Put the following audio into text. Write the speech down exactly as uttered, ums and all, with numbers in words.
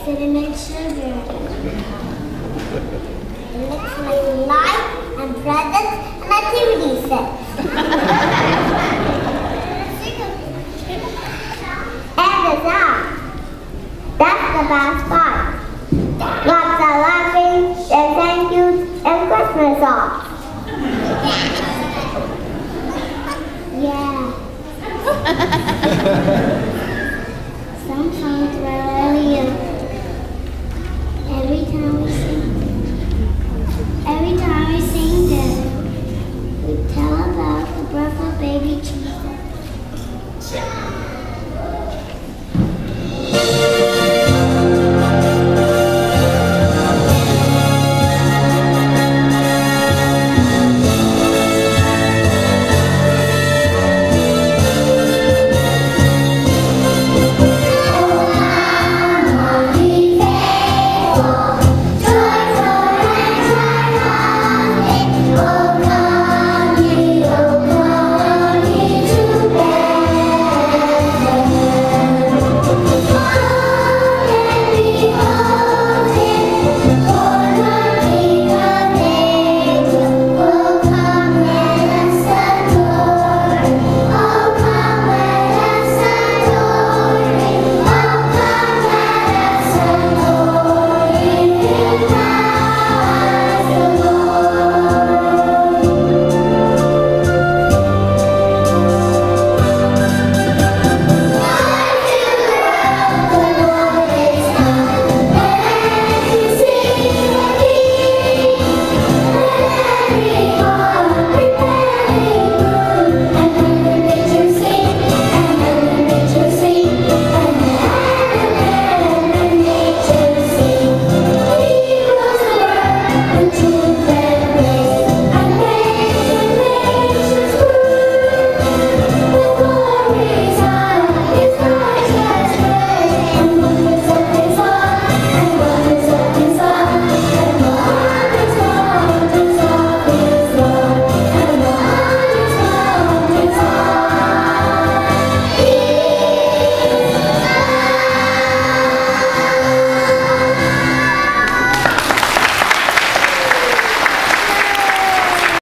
cinnamon sugar. It looks like life and presents and activity sets. And the sound. That's the best part. Lots of laughing and thank yous and Christmas songs. Yeah.